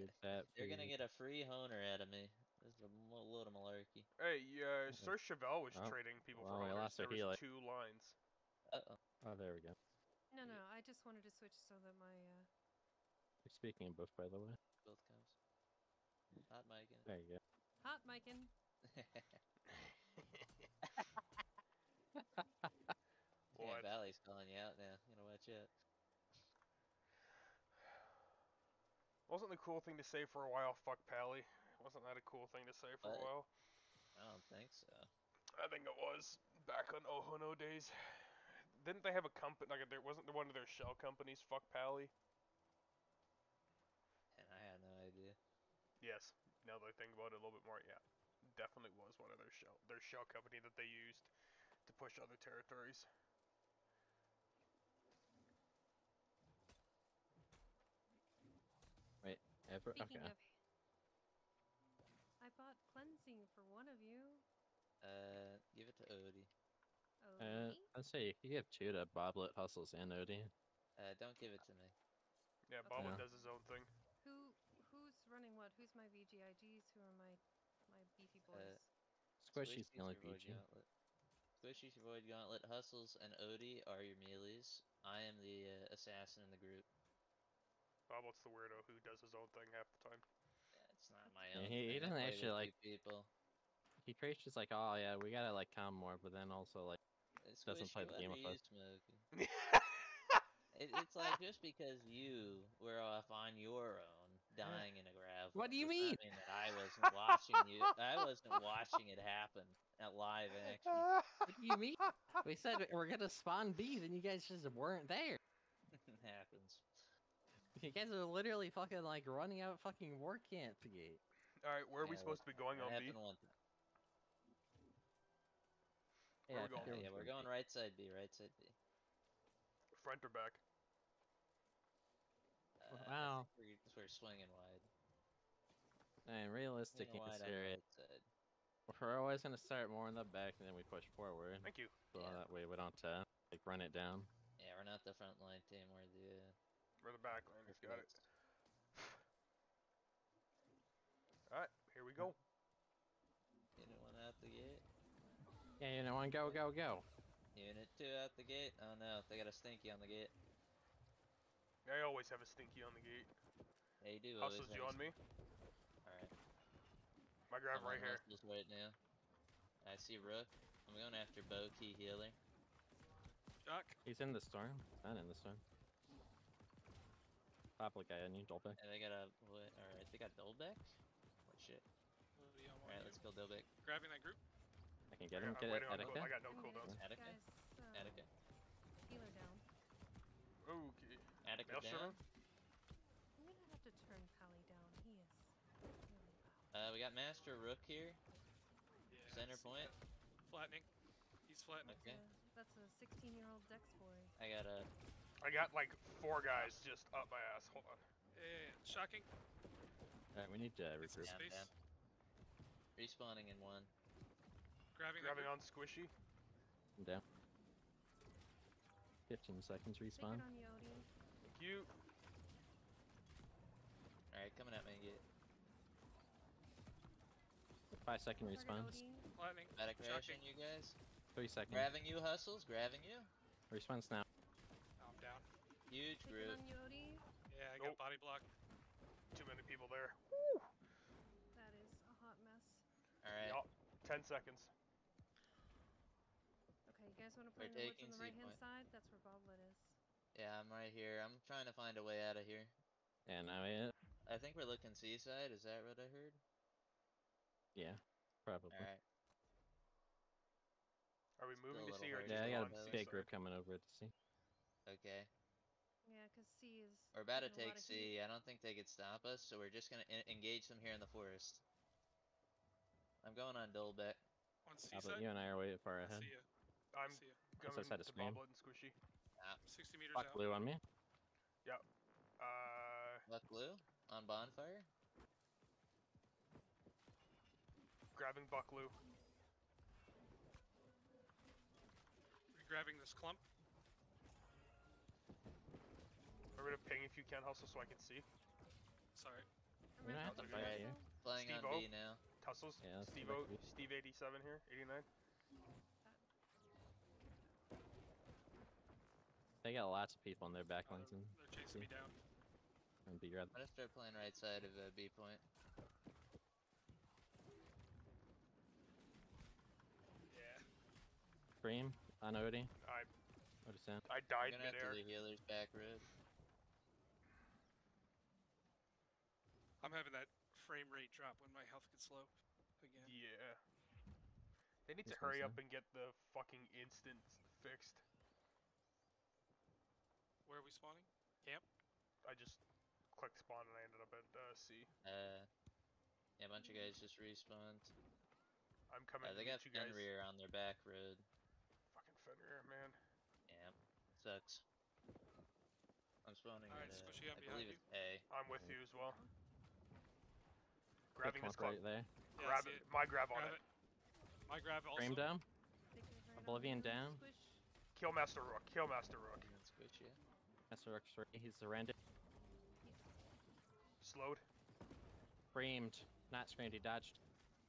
Is that They're gonna food? get a free honer out of me. This is a load of malarkey. Hey, Sir Chevelle was Oh, trading people well, for we honors. lost our There was healer. 2 lines. Uh-oh. Oh, there we go. No, I just wanted to switch so that my, You're speaking in both, by the way. Both comes. Hot mic in There you go. hot micin'. Yeah, What? Valley's calling you out now. You gotta watch out. Wasn't the cool thing to say for a while, fuck Pally? Wasn't that a cool thing to say for a What? while? I don't think so. I think it was. Back on Ohono days. Didn't they have a company, like, there wasn't one of their shell companies, fuck Pally? And I had no idea. Yes. Now that I think about it a little bit more, yeah. Definitely was one of their shell company that they used to push other territories. Wait, ever? Speaking Okay. of, I bought cleansing for one of you. Give it to Odie. Odie? Let's see. You have two to Boblet, Hustles, and Odie. Don't give it to me. Yeah, Okay. Bobbin Yeah. does his own thing. Who's running what? Who's my VGIGs? Who are my beefy boys? Squishy's the only your Void PG. Gauntlet. Squishy's your Void Gauntlet. Hustles and Odie are your melees. I am the assassin in the group. Bobblet's the weirdo who does his own thing half the time. Yeah, it's not my Yeah, own he thing. I doesn't play actually with like. two people. He preaches like, oh yeah, we gotta like calm more, but then also like doesn't play Squishy, the what game are with you us. smoking? It's like just because you were off on your own, dying in a gravel, What do you does mean? not mean that I wasn't watching you. I wasn't watching it happen at live action. What do you mean? We said we're gonna spawn bees, and you guys just weren't there. It happens. You guys are literally fucking like running out fucking war camp gate. Alright, where are we Yeah, supposed to be going that on B? happened one time. Where Yeah, are we going? Yeah, we're going right side B, right side B. Front or back? Wow. I think we're swinging wide. And realistic, Swinging you wide on consider the it. right side. We're always gonna start more in the back, and then we push forward. Thank you. So Yeah. that way we don't like run it down. Yeah, we're not the front line team. We're the We're the backliners, got it. first. Alright, here we go. Unit 1 out the gate. Yeah, you know, one go, go, go. Unit 2 out the gate. Oh no, they got a stinky on the gate. I always have a stinky on the gate. Yeah, you do Hustles always you have on me? Alright. My grab I'm right on here. Hustles right now. I see Rook. I'm going after Bow Key Healer. Duck. He's in the storm. He's not in the storm. Pop guy, I need Dolbeck. And they got a what? Alright, they got Dolbeck? Oh shit. Odie on one Alright, here. let's kill Dolbeck. Grabbing that group. I can get Yeah, him. I'm Get it, waiting on Attica. I got no I'm gonna cooldowns. Attica? guys, Attica. healer down. Okay. Attica Maelstrom? down. I'm gonna have to turn Pally down. He is really loud. We got Master Rook here. Yeah, Center I see point. that. Flattening. He's flattening. Okay. That's a 16-year-old Dex boy. I got a. I got like 4 guys just up my ass. Hold on. Yeah. Shocking. Alright, we need to Get some regroup. Down, space. down. Respawning in 1. Grabbing that Grabbing group. on Squishy. I'm down. 15 seconds Take it respawn. on you, Odie. Thank you. Alright, coming at me. Get 5-second Target respawn. Odie. Flattening. about to crash Shocking. in you guys. 3 seconds. Grabbing you, Hustles. Grabbing you. Respawn's now. Oh, I'm down. Huge Take it group. on you, Odie. Yeah, I got Nope. body block. Too many people there. That is a hot mess. Alright. Yup. 10 seconds. Okay, you guys want to We're play in the woods taking on the C right-hand point. side? That's where Boblet is. Yeah, I'm right here. I'm trying to find a way out of here. And I I think we're looking seaside. Is that what I heard? yeah, probably. Alright. Are we Still moving a to little C or hard just Yeah, I got on a C big side? group coming over to see. Okay. Yeah, because C is. We're about to taking a lot take of C. heat. I don't think they could stop us, so we're just gonna engage them here in the forest. I'm going on Dolbeck. On But seaside. you and I are way far I ahead. see ya. I'm See ya. Once I coming set a to screen. Bobblet and Squishy. 60 meters Fuck out. blue on me. Yep. Buck Blue on Bonfire. Grabbing Buckloo. Grabbing this clump. I'm gonna ping if you can, Hustle, so I can see. Sorry. I'm Bottom Right right. here. Playing on Steve-O. B now. Tussles. Yeah, let's Steve go O. back to B. Steve 87 here. 89. They got lots of people in their back Oh, lines and they're chasing me down. B red. I'm gonna start playing right side of B point. Yeah. Scream on Odie. I Odie Sam. I I'm died gonna have to midair. do healers back road. I'm having that frame rate drop when my health gets low again. Yeah. They need to This hurry one's up and get the fucking instant fixed. Where are we spawning? Camp? I just clicked spawn and I ended up at C. Yeah, a bunch of guys just respawned. I'm coming to They meet got you guys. Fenrir on their back road. Fucking Fenrir, man. Yeah, sucks. I'm spawning Alright, at Squishy, I'm I behind believe you. it's A. I'm with you as well. Quick Grabbing this clump club. right there. Yeah, I Grab see it. it. My grab on Grab it. it. My grab also. Scream down. Take it right on Oblivion you, down. Squish. Kill Master Rook. Kill Master Rook. And then Squish, yeah. Master Rook 3. He's surrendered. Slowed. Screamed. Not screamed. He dodged.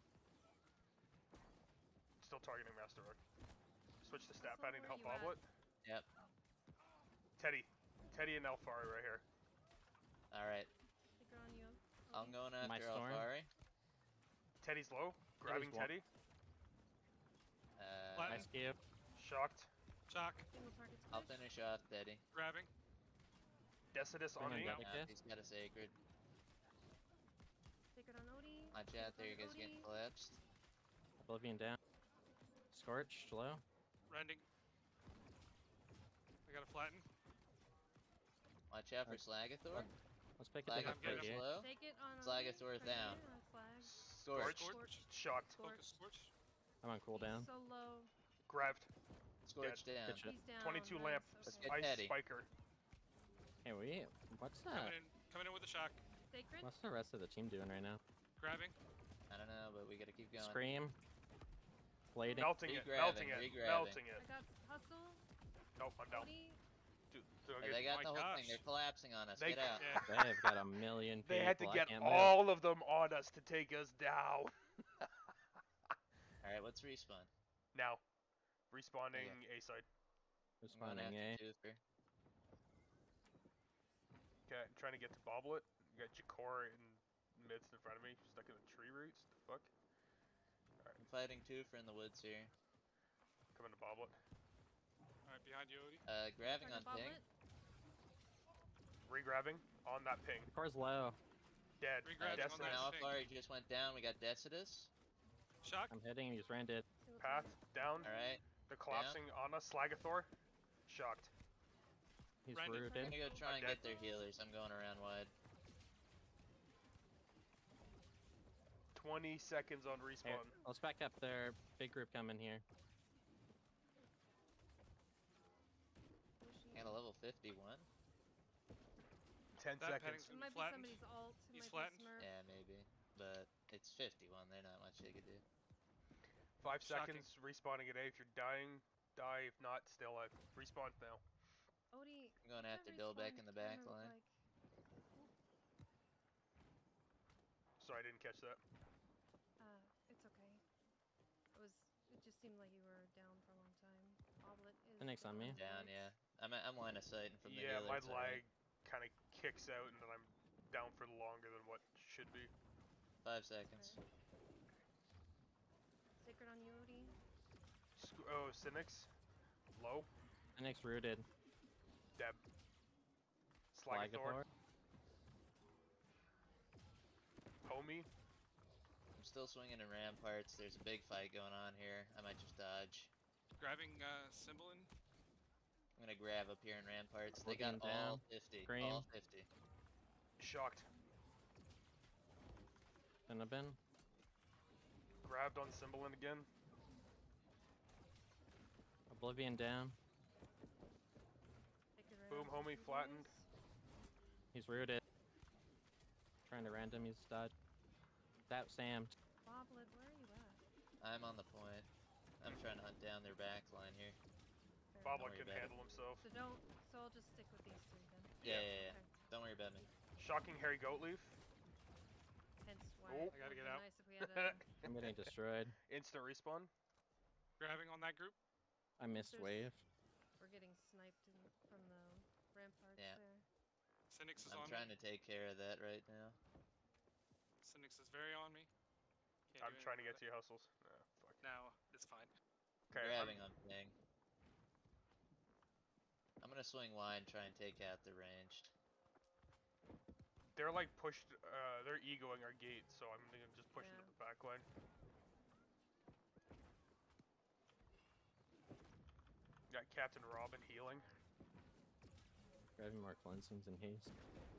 Still targeting Master Rook. Switch to stat So padding to where help you at? Boblet. Yep. Teddy. Teddy and Elfari right here. Alright, Take it on you. I'm going My after storm. Alfari. Teddy's low. Grabbing low. Teddy. Flatten. Nice cube. Shocked. Shock. Single target I'll squish. finish off Daddy. Grabbing. Decidus on Bring me. him down. Kiss. He's got a sacred. Take it on Odie. Watch out there, you guys getting collapsed. Oblivion down. Scorch. Low. Rending. I got a flatten. Watch out for Alright. Slagathor. Let's pick it up Slagathor's right here. low. Take it on Slagathor Odie. down. Right here, Flag. Scorch. Scorch. Shocked. Focus scorch. I'm on cooldown. He's so low. Grabbed. Scorch down. Good shot. He's down. 22 nice, lamp. Let's Okay. get Ice Teddy. Spiker. Hey, what's Coming that? in. Coming in with a shock. Sacred. What's the rest of the team doing right now? Grabbing. I don't know, but we gotta keep going. Scream. Blading. Melting it. Regrabbing, Melting it. regrabbing. Melting I it. got hustle. Nope, I'm down. Odie. Do I Hey, get- they got my the whole gosh. thing. They're collapsing on us. They- Get out. Yeah. They've got a million people. They had to I get can't move. all of them on us to take us down. Alright, let's respawn. Now, respawning A side. I'm going Responding, eh? after Toofer. Okay, I'm trying to get to Boblet. You got Jakor in midst in front of me, stuck in the tree roots. The fuck? I'm fighting Toofer in the woods here. Coming to Boblet. Alright, behind you, Odie. Grabbing on Target ping. Boblet. Regrabbing on that ping. The core's low. Dead. Regrabbing on Decidus. that Now ping. Alfari just went down. We got Decidus. Shock. I'm hitting. He's rented. Single Path target. down. Alright. They're collapsing on us. Slagathor. Shocked. He's Rented. I'm rooted. gonna go try and dead. get their healers. I'm going around wide. 20 seconds on Hey, respawn. let's back up there. Big group coming here. Squishy. Got a level 51. 10 That seconds. padding's It gonna might be be flattened. somebody's alt. It He's might flattened. Be Smurf. Yeah, maybe. But it's 51. There's not much they could do. 5 Shocking. seconds. Respawning at A. If you're dying, die. If not, stay alive. Respawn now. Odie. I'm going what's after that Dilbeck respawn in the back counter look line. like? Sorry, I didn't catch that. It's okay. It just seemed like you were down for a long time. Boblet is. Phoenix on me. Down, yeah. I'm line of sight from the Yeah, healer. my it's alright. lag kind of kicks out, and then I'm down for longer than what should be. 5 seconds. Sacred on you, Odie. Oh, Cynics. Low. Phoenix rooted. Deb. Slagathor. Slagathor. Homie. I'm still swinging in ramparts. There's a big fight going on here. I might just dodge. Grabbing Cymbalin. I'm gonna grab up here in ramparts. They got Looking all down. 50. Green. All 50. Shocked. Gonna bin. Grabbed on Cymbalin again. Oblivion down. Sacred right Boom, on homie, you flattened. guys. He's rooted. Trying to random. He's dodged. That Sam. Boblet, where are you at? I'm on the point. I'm trying to hunt down their back line here. Fair Boblet worry can about it. handle himself. So don't. So I'll just stick with these two then. Yeah, yeah, yeah. Okay. Don't worry about me. Shocking Hairy Goat Leaf. Hence why Oh. it I gotta would get be out. nice if we had a. I'm getting destroyed. Instant respawn. Grabbing on that group. I missed There's- wave. We're getting sniped from the ramparts Yeah. there. Cynics is I'm on trying me. to take care of that right now. Cynics is very on me. Can't I'm do trying to anything get to your hustles. Nah, fuck. about it. No, it's fine. Okay, Grabbing on ping. I'm gonna swing wide and try and take out the ranged. they're like pushed. They're egoing our gate, so I'm gonna just push into Yeah. the back line. Got Captain Robin healing. Grabbing more cleansings in haste.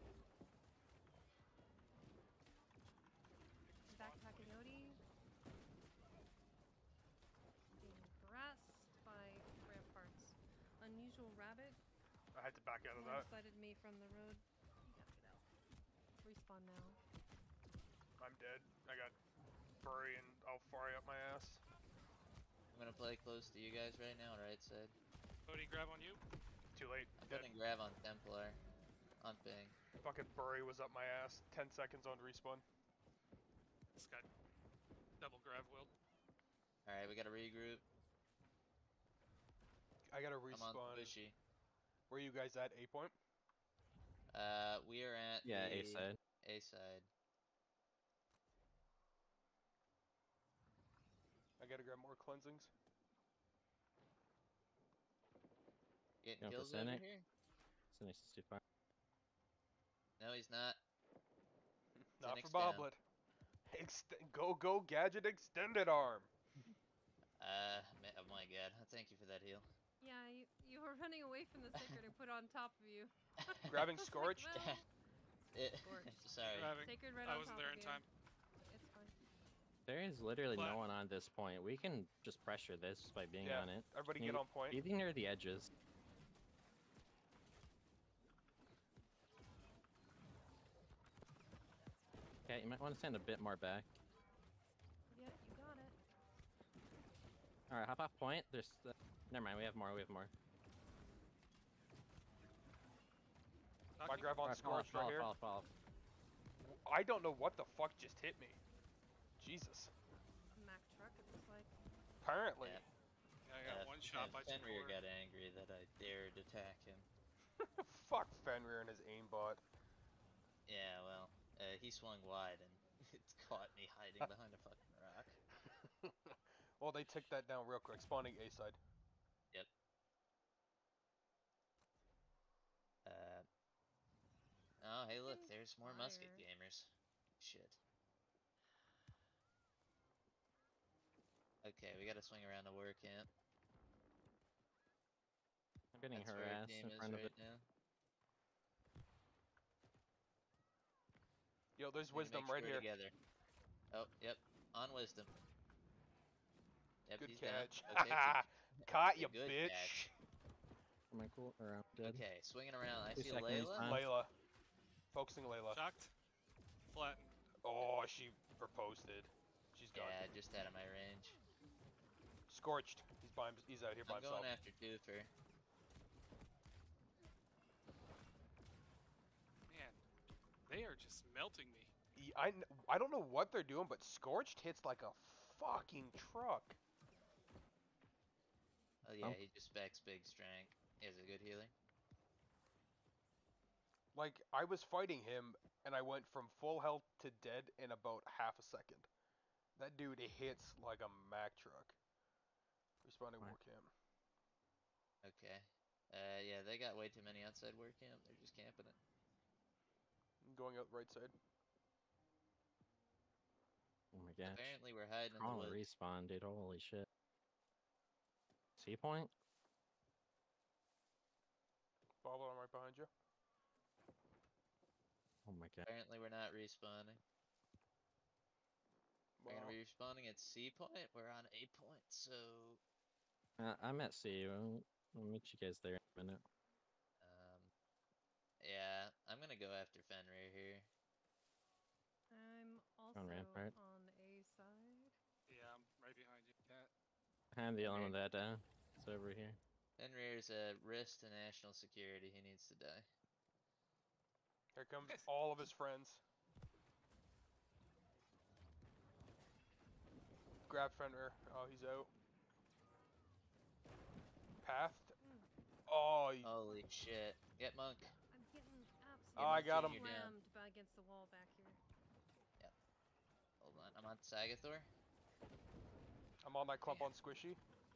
Backpacking Odie. Being harassed by ramparts. Unusual rabbit. I had to back out of that. Blindsided me from the road. You gotta get out. Respawn now. I'm dead. I got Bury and Alfari up my ass. I'm gonna play close to you guys right now, right side. Cody, grab on you. Too late. I'm Dead. putting grab on Templar. On ping. Fucking Bury was up my ass. 10 seconds on respawn. This got double grav wheel. Alright, we gotta regroup. I gotta I'm on respawn. bushy. Where you guys at? A point? We are at Yeah, the A side. A side. I gotta grab more cleansings. Getting Going for kills over Cynic. here? Cynic 65. No, he's not. Not Cynic's for Boblet. Go gadget extended arm. Oh my god. Thank you for that heal. Yeah, you were running away from the sacred I put on top of you. Grabbing I was like, Scorched. well, Scorched. Sorry. Grabbing. Sacred right I on wasn't top there of in you. time. It's fine. There is literally Flat. no one on this point. We can just pressure this by being Yeah, on it. everybody Can get you- on point. Be near the edges. Okay, you might want to stand a bit more back. Yeah, you got it. Alright, hop off point. There's. Never mind, we have more. I Knocking. grab on Alright, fall off, Scorched fall right off, here. fall off, fall off. I don't know what the fuck just hit me. Jesus. A Mack truck, it looks like. Apparently. Yeah. Yeah, I got one shot by Fenrir Chikor. got angry that I dared attack him. Fuck Fenrir and his aimbot. Yeah, well, he swung wide and it's caught me hiding behind a fucking rock. Well, they took that down real quick. Spawning A side. Oh, hey, look, Fucking there's more musket fire. gamers. Shit. Okay, we gotta swing around the war camp. I'm getting That's where our harassed team in is front of right it. now. Yo, there's We need to wisdom make sure right we're here. Together. Oh, yep, on wisdom. Yep, Good he's catch. down. Okay, Caught a you, good bitch. catch. Am I cool? Or I'm dead? Okay, swinging around. I 2 see seconds, Layla. time. Layla. Focusing Layla. Shocked. Flattened. Oh, she riposted. She's gone. Yeah, just out of my range. Scorched. He's out here by I'm himself. going after Doofer. Man, they are just melting me. I don't know what they're doing, but Scorched hits like a fucking truck. Oh yeah, Oh. he just specs big strength. He has a good healing. Like, I was fighting him, and I went from full health to dead in about half a second. That dude hits like a Mack truck. Responding Right. war camp. Okay. Yeah, they got way too many outside war camp. They're just camping it. Going out right side. Oh my gosh. Apparently we're hiding in the Crawling woods. respawn, dude. Holy shit. C point? Bobble, I'm right behind you. Oh my god. Apparently we're not respawning. We're Wow. gonna be respawning at C point. We're on A point, so I'm at C. I'll meet you guys there in a minute. yeah, I'm gonna go after Fenrir here. I'm also rampart. on A side. Yeah, I'm right behind you, Cat. I'm the only one that is over here. Fenrir's a risk to national security. He needs to die. Here comes all of his friends. Grab Fenrir. Oh, he's out. Pathed. Mm, Oh, Holy shit. Get monk. I'm getting Oh, I got him. absolutely You're down. slammed by against the wall back here. Hold on. I'm on Sagathor. I'm on that clump on Squishy.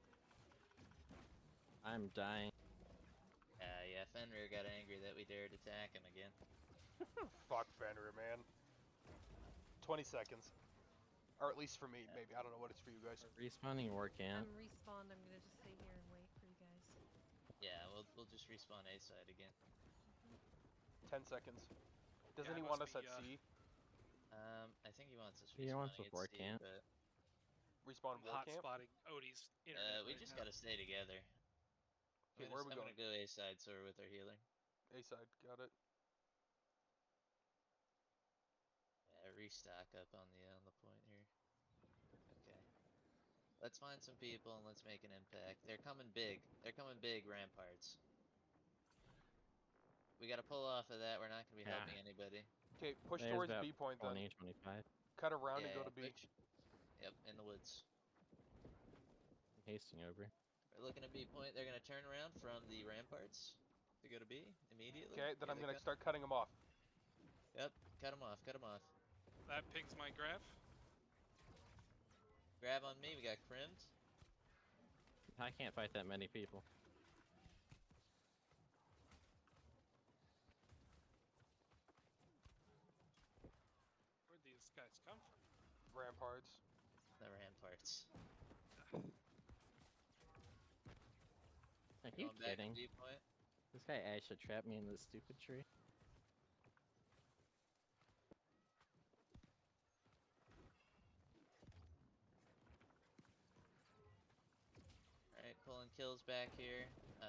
I'm dying. Yeah, Fenrir got angry that we dared attack him again. Fuck Fenrir, man. 20 seconds. Or at least for me, Yeah. maybe. I don't know what it's for you guys. Respawning or can't. I'm respawned. I'm gonna just stay here and wait for you guys. Yeah, we'll just respawn A side again. 10 seconds. Doesn't Yeah, he it want must us be, at C? I think he wants us He wants respawning us war at C, camp. but Respawn I'm war hot camp? spotting Odie's internet. we right just now. gotta stay together. Okay, where are we I'm going? gonna go A side, so we're with our healer. A side, got it. Yeah, restock up on the point here. Okay. Let's find some people and let's make an impact. They're coming big. They're coming big, ramparts. We gotta pull off of that. We're not gonna be Yeah. helping anybody. Okay, push There's towards about B point then. 20, 25. Cut around Yeah, and go to B. push. Yep, in the woods. I'm hasting over. We're looking at B point. They're gonna turn around from the ramparts to go to B immediately. Okay, then Here I'm they gonna come. start cutting them off. Yep, cut them off. Cut them off. That pings my graph. Grab on me. We got crimmed. I can't fight that many people. Where'd these guys come from? Ramparts. The ramparts. Are you Going back to kidding? B point. This guy actually trapped me in this stupid tree. Alright, pulling kills back here.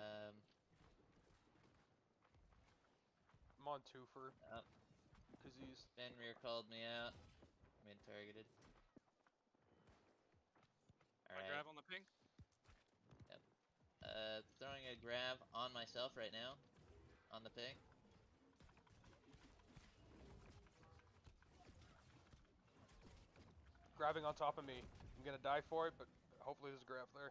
I'm on twofer. Oh, Cause he's Fenrir called me out. I'm being targeted. My Alright. grab on the ping. Throwing a grab on myself right now. On the ping. grabbing on top of me. I'm gonna die for it, but hopefully there's a grab there.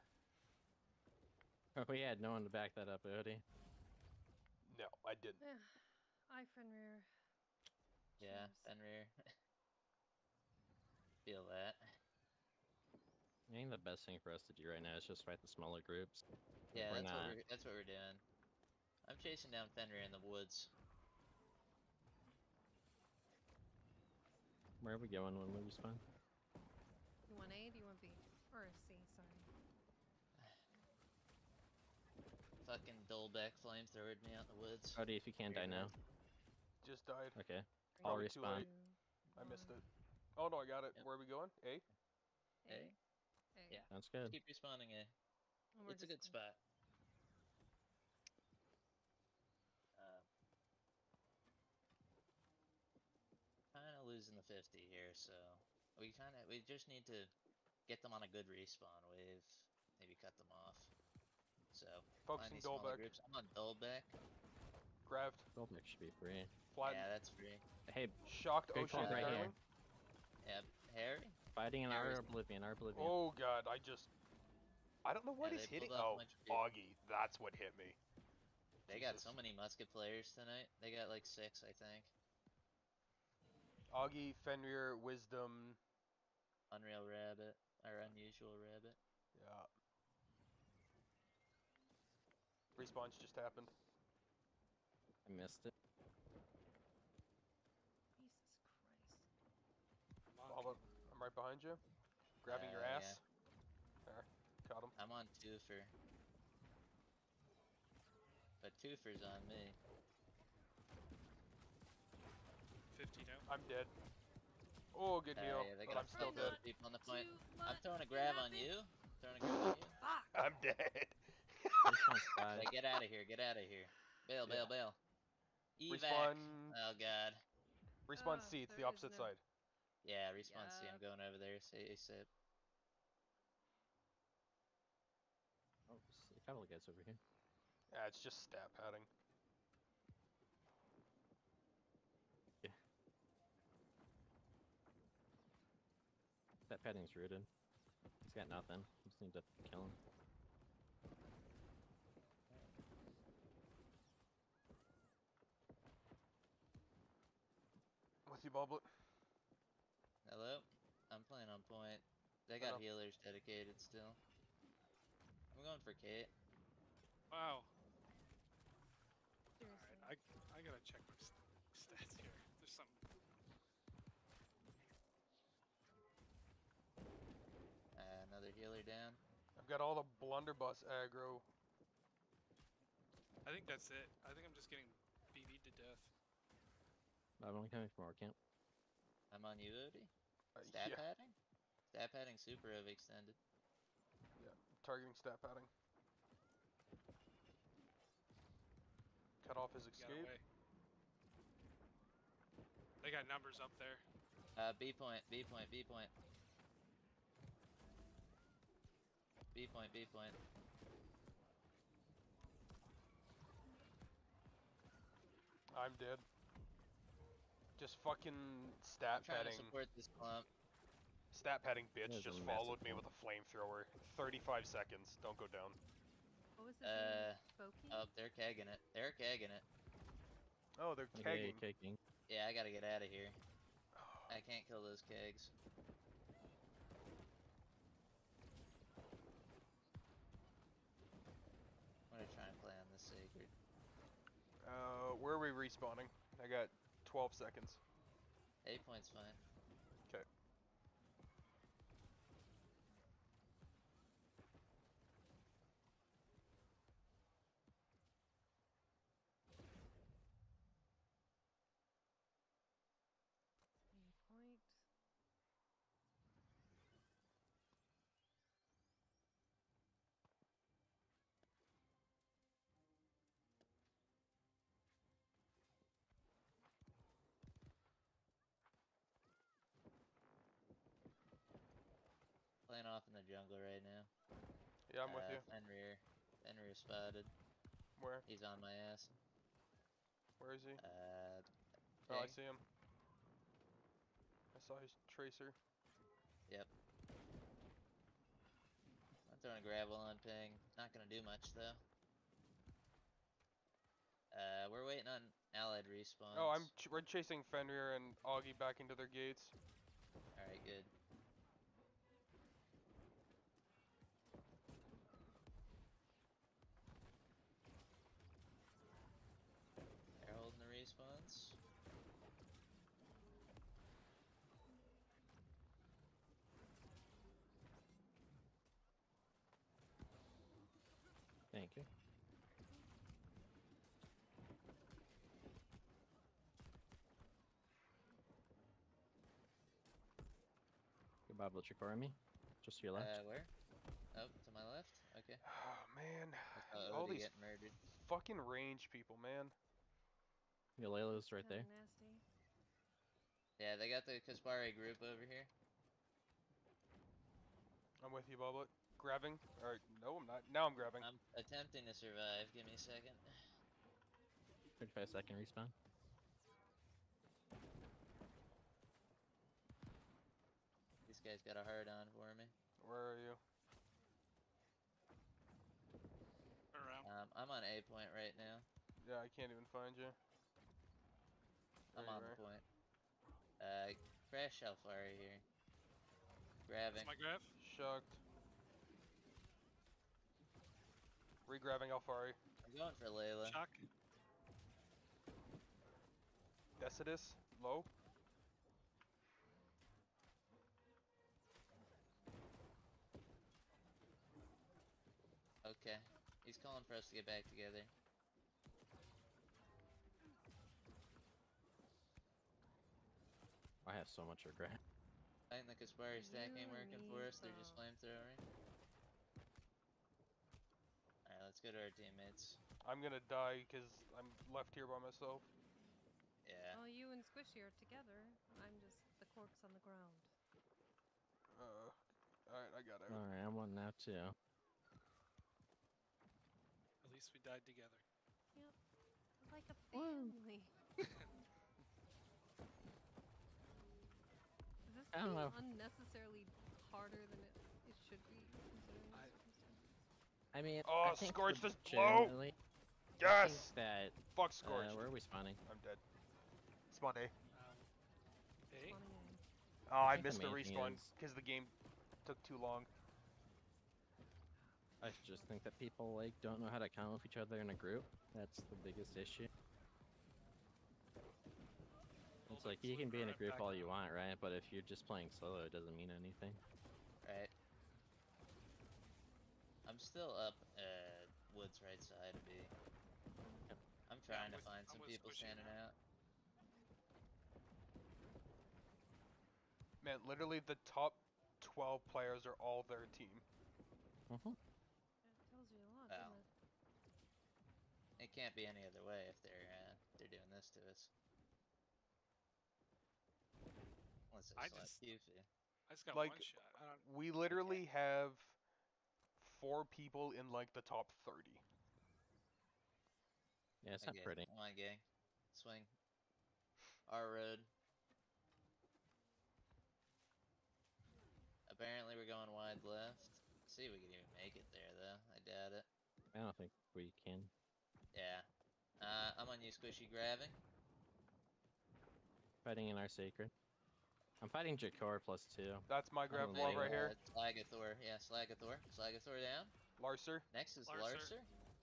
We had no one to back that up, Odie. No, I didn't. Yeah. I Fenrir. Yeah, Cheers. Fenrir. Feel that. I think the best thing for us to do right now is just fight the smaller groups. Yeah, We're that's not. what we're doing. I'm chasing down Fenrir in the woods. Where are we going when we respawn? You want A? Do you want B? Or C? Sorry. Fucking Dolbeck flamethrowered me out in the woods. Odie, if you can die now. Just died. Okay. Three, I'll Probably too respawn. late. I missed it. Oh no, I got it. Yep. Where are we going? A? A? A. Yeah. Sounds good. Keep respawning A. And we're It's a just good spot. Kind of losing the 50 here, so we just need to get them on a good respawn wave. Maybe cut them off. So find Focusing these smaller Dolbeck. groups. I'm on Dolbeck. Grabbed. Goldmix should be free. Flat. Yeah, that's free. Hey, Shocked Good Ocean call, right here. Darling. Yeah, Harry. fighting in our Harry's- oblivion, our oblivion. Oh god, I don't know what Yeah, is they hitting. pulled off a Oh, bunch of people. Augie. That's what hit me. They got Jesus. so many musket players tonight. They got like 6, I think. Augie, Fenrir, Wisdom. Unreal Rabbit or Unusual Rabbit. Yeah. Respawns just happened. I missed it. Jesus Christ. Baba, I'm right behind you. Grabbing your ass. Yeah. There. Caught him. I'm on Twofer. But Twofer's on me. 50 now. I'm dead. Oh, good heal. Yeah, they But got I'm still a dead. lot of people on the point. Too I'm much throwing a grab on happy- you. Throwing a grab on you. Fuck! I'm dead. Respawn's five. Hey, get out of here. Get out of here. Bail, bail, Yeah. bail. Evac. Respawn. Oh god. Respawn Ah, C. It's the there is opposite no- side. Yeah, respawn C. I'm Yup. going over there. Say ASAP. Oh, a couple of guys over here. Yeah, it's just stat padding. That padding's rooted. He's got nothing. Just need to kill him. With you, Boblet. Hello? I'm playing on point. They got Hello. healers dedicated still. I'm going for Kate. Wow. Seriously. Alright, I gotta check my stats here. There's something. Another healer down. I've got all the blunderbuss aggro. I think that's it. I think I'm just getting BB'd to death. I'm only coming from our camp. I'm on you, Odie. Stat Yeah, padding? Stat padding super overextended. targeting stat padding. Cut off his He got escape. away. They got numbers up there. B point, B point, B point. B point, B point. I'm dead. Just fucking stat I'm trying to padding. support this clump. Stat padding bitch There's a just massive followed me one. with a flamethrower. 35 seconds. Don't go down. What was his name? Boki? Oh, they're kegging it. They're kegging it. Oh, they're Okay, kegging. kicking. Yeah, I gotta get out of here. I can't kill those kegs. I'm gonna try and play on this sacred. Where are we respawning? I got 12 seconds. 8 points fine. Okay. Point. Playing off in the jungle right now. Yeah, I'm with you. Fenrir. Fenrir spotted. Where? He's on my ass. Where is he? Oh, I Ping. see him. I saw his tracer. Yep. I'm throwing a gravel on ping. Not gonna do much though. We're waiting on allied respawns. Oh, we're chasing Fenrir and Augie back into their gates. Alright, good. They're holding the respawns. Thank you. Good Bob, let you core me. Just to your left. Where? Oh, to my left? Okay. Oh, man. I saw All Odie these getting murdered. fucking range people, man. Your Layla's right Kinda there. nasty. Yeah, they got the Kaspari group over here. I'm with you, Boblet. Grabbing. Alright, no, I'm not. Now I'm grabbing. I'm attempting to survive. Give me a second. 35-second respawn. This guy's got a hard on for me. Where are you? Turn around. I'm on A point right now. Yeah, I can't even find you. I'm There on you the are. point. Crash Alfari here. Grabbing. That's my graph. Shucked. Regrabbing Alfari. I'm going for Layla. Shock. Decidus. Low. Okay. He's calling for us to get back together. I have so much regret. I think the Kaspari stack ain't You working for need us. They're just flamethrowing. Alright, let's go to our teammates. I'm gonna die because I'm left here by myself. Yeah. Well, you and Squishy are together. I'm just the corpse on the ground. Alright, I got out. Alright, I'm one now too. At least we died together. Yep. Like a family. Does this I don't feel know. unnecessarily harder than it should be considering the circumstances. I mean, Oh, I think Scorched is low! legitimately, I think Yes! that Fuck Scorched. where are we spawning? I'm dead. Spawn A. Hey, Spawning in. Oh, I think the missed the main thing respawn is- because the game took too long. I just think that people like don't know how to count with each other in a group. That's the biggest issue. It's like you can be in a group all you want, right? But if you're just playing solo, it doesn't mean anything. Right. I'm still up woods right side of B. Yep. I'm trying to with- find I'm some with people Squishy standing now. out. Man, literally the top 12 players are all their team. Mm-hmm. That tells you a lot, Wow. doesn't it? It can't be any other way if they're doing this to us. Unless I it's like just- Yuffie. I just got Like, one shot. I don't. We literally have 4 people in like the top 30. Yeah, it's not Okay, pretty. come on, gang. Swing. Our road. Apparently we're going wide left. See if we can even make it there though. I doubt it. I don't think we can. Yeah. I'm on you, Squishy, grabbing. Fighting in our sacred. I'm fighting Jakor +2. That's my grab Oh, wall there right you here. Slagathor. Yeah, Slagathor. Slagathor down. Larcer. Next is Larcer. Larcer.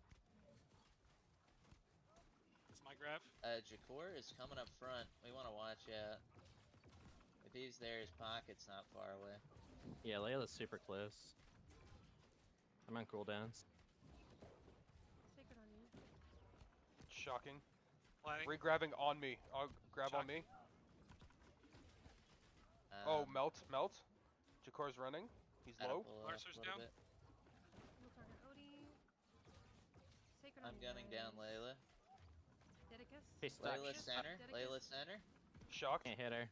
It's my graph. Jakor is coming up front. We want to watch out. If he's there, his pocket's not far away. Yeah, Layla's super close. I'm on cooldowns. Sacred on you. Shocking. Planning. Regrabbing on me. Grab on me. Oh, melt. Jakor's running. He's gotta low. pull up Larcer's a little down. bit. We'll target Odie. Sacred on I'm you gunning down guys. Layla. Dedicus. Hey, stop. Layla Dedicus. center. Dedicus. Layla center. Shocked. Can't hit her.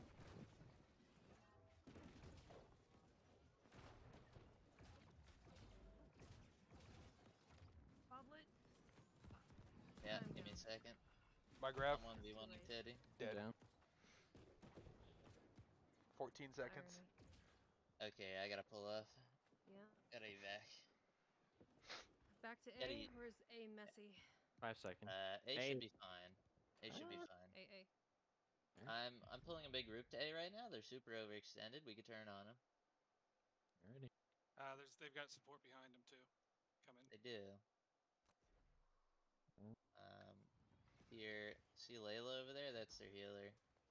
Goblet. Yeah, I'm give me a down. second. My grab. I'm 1v1 late. Teddy. Dead. Down. 14 seconds. Irony. Okay, I gotta pull off. Yeah. Gotta evac. Back to Gotta A. eat. Where's A messy? 5 seconds. A A- should be fine. A should be fine. A. I'm pulling a big group to A right now. They're super overextended. We could turn on them. Alrighty. They've got support behind them too. Coming. They do. Mm. Here, see Layla over there? That's their healer.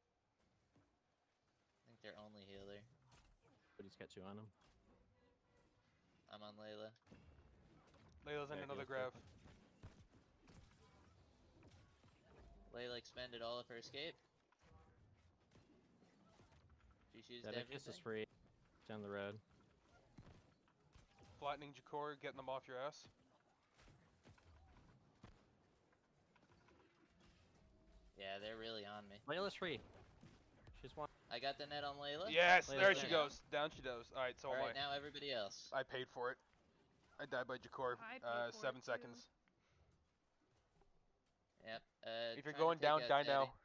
I think their only healer. But he's got 2 on him. I'm on Layla. Layla's in Yeah, another heals grab. Layla expended all of her escape. She shoots Dedicus is everything. free. Down the road. Flattening Jakor, getting them off your ass. Yeah, they're really on me. Layla's free. She's one. I got the net on Layla. Yes, Layla's there down. she goes. Down she goes. Alright, so am Alright, now everybody else. I paid for it. I died by Jakor. I paid for 7 it too. seconds. Yep. If you're trying to going take down, out die Teddy. now.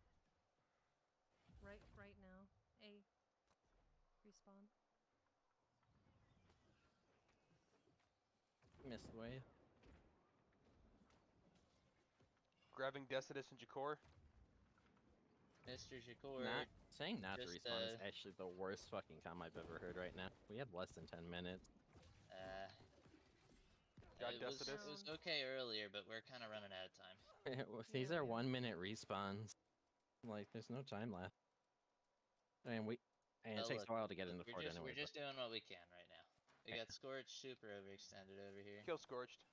Right now. A. Respawn. Missed the wave. Grabbing Decidus and Jakor. Mr. Jakor. Saying not to just, respawn is actually the worst fucking com I've ever heard right now. We had less than 10 minutes. Got it was Decidus. okay earlier, but we're kind of running out of time. These Yeah, are we are. 1-minute respawns. Like, there's no time left. And it Well, takes look, a while to get look, into we're fort just, anyway. We're just doing what we can right now. We Yeah. got Scorch super overextended over here. Kill Scorched.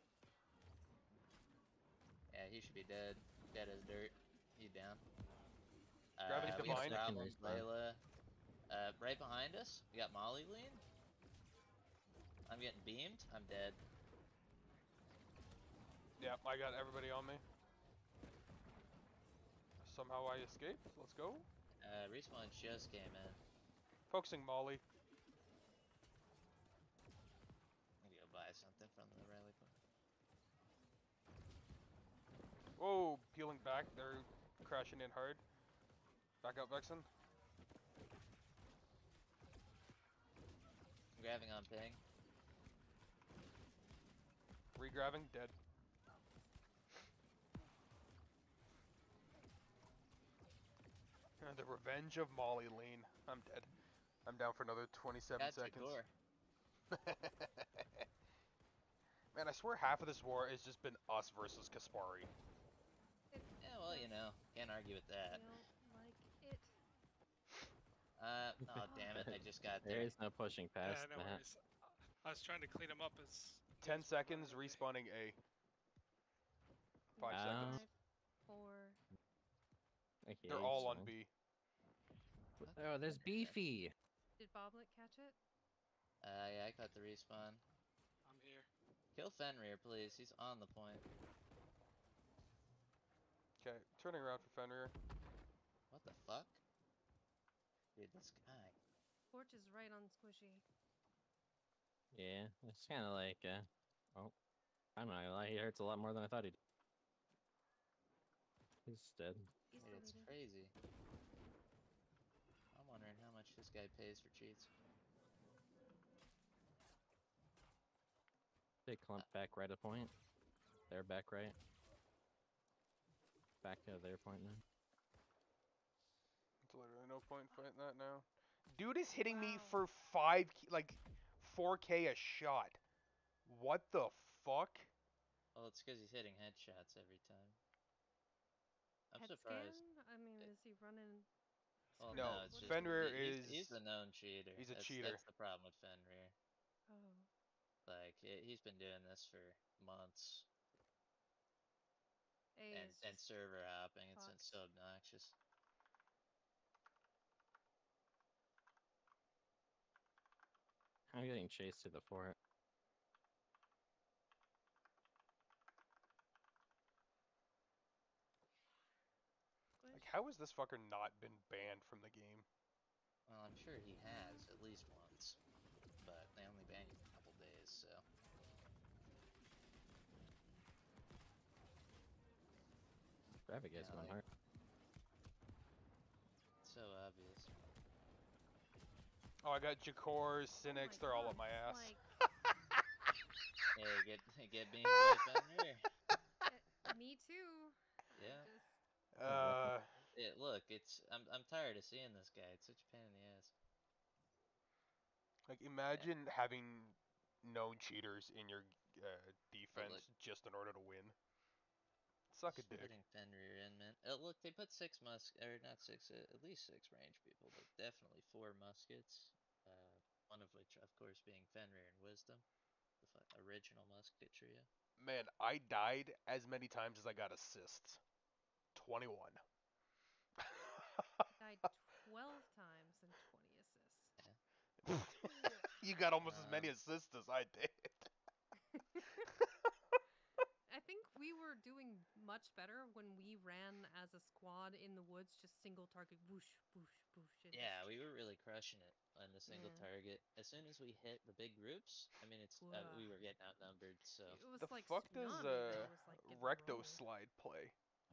Yeah, he should be dead. Dead as dirt. He's down. Gravity we got Divine. problems, Second respawn. Layla. Right behind us, we got Molly Lean. I'm getting beamed. I'm dead. Yep, I got everybody on me. Somehow I escaped. Let's go. Respawn just came in. Focusing Molly. I'm gonna go buy something from the rally point. Whoa, peeling back. They're crashing in hard. Back up, Vexen. I'm grabbing on ping. Regrabbing, dead. The revenge of Molly Lean. I'm dead. I'm down for another 27 Got seconds. Jakor. Man, I swear half of this war has just been us versus Kaspari. Yeah, well, you know, can't argue with that. Feel like it. Oh damn it! I just got There there. is no pushing Yeah, past no that. worries. I was trying to clean them up as. 10 seconds, respawning A. 5 Um, seconds. 5, 4. Okay, They're all on so- B. Oh, there's Beefy. Did Boblet catch it? Yeah, I caught the respawn. I'm here. Kill Fenrir, please. He's on the point. Okay, turning around for Fenrir. What the fuck? Dude, this guy. Torch is right on Squishy. Yeah, it's kind of like, oh, I'm not gonna lie, he hurts a lot more than I thought he did. He's dead. He's Dude, it's deleted. crazy. I'm wondering how much this guy pays for cheats. They clump back right at point. They're back right. Back to their point now. There's literally no point fighting that now. Dude is hitting me Wow. for 4K a shot. What the fuck? Well, it's because he's hitting headshots every time. I'm Head surprised. scan? I mean, is he running? Well, No, no, it's what just Fenrir he's is- the known cheater. he's a that's, cheater. That's the problem with Fenrir. Oh. Like he's been doing this for months A and is and just server hopping. It's fucked. so obnoxious. I'm getting chased to the fort. Like, how has this fucker not been banned from the game? Well, I'm sure he has at least once, but they only ban you for a couple days, so. Graphic guy's Yeah, going like- hard. It's so obvious. Oh, I got Jakors, Cynics, Oh they're all God, up my it's ass. Like, Hey, get being by Fenrir. me too. Yeah. Look, I'm tired of seeing this guy. It's such a pain in the ass. Like, imagine having known cheaters in your defense look. just in order to win. Suck a Just dick. putting Fenrir in, man. Look, they put or not six, at least 6 range people, but definitely 4 muskets. One of which, of course, being Fenrir and Wisdom, the original musket trio. Man, I died as many times as I got assists. 21. Died 12 times and 20 assists. You got almost as many Um, assists as I did. I think we were doing much better when we ran as a squad in the woods, just single target, whoosh, whoosh, whoosh. And Yeah, just, we were really crushing it on the single Yeah. target. As soon as we hit the big groups, I mean, we Ugh. were getting outnumbered. So It was The like fuck does tsunami that was like getting Recto rolled. slide play?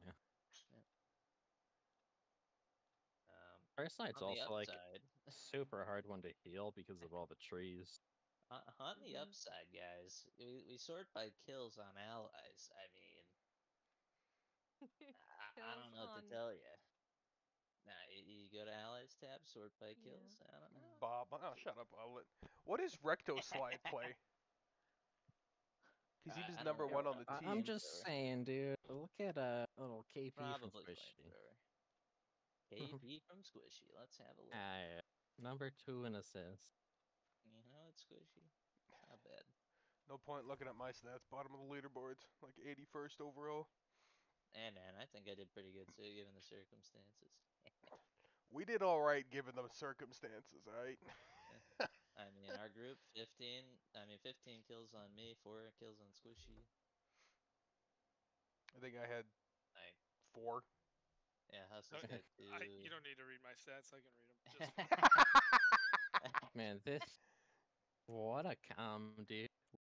First sight's on the also like upside, super hard one to heal because of all the trees. on the Mhm. upside, guys, we sort by kills on allies. I mean, I don't Kills know what to on- tell you. Nah, you go to allies tab, sort by Yeah. kills. I don't know. Bob, oh shut up, Owlet. What is Recto slide play? Because he was I don't number know. one on the I'm team. just saying, dude. Look at little KP from Probably Squishy. flamethrower. KP from Squishy. Let's have a look. Number 2 in assists. You know, it's Squishy. Not bad. No point looking at my stats. Bottom of the leaderboard, like 81st overall. And I think I did pretty good too, given the circumstances. We did all right given the circumstances, all right? I mean, our group 15. I mean, 15 kills on me, 4 kills on Squishy. I think I had Like, 4. yeah, Hustle's got 2. You don't need to read my stats. I can read them. Just Man, this. What a calm, dude.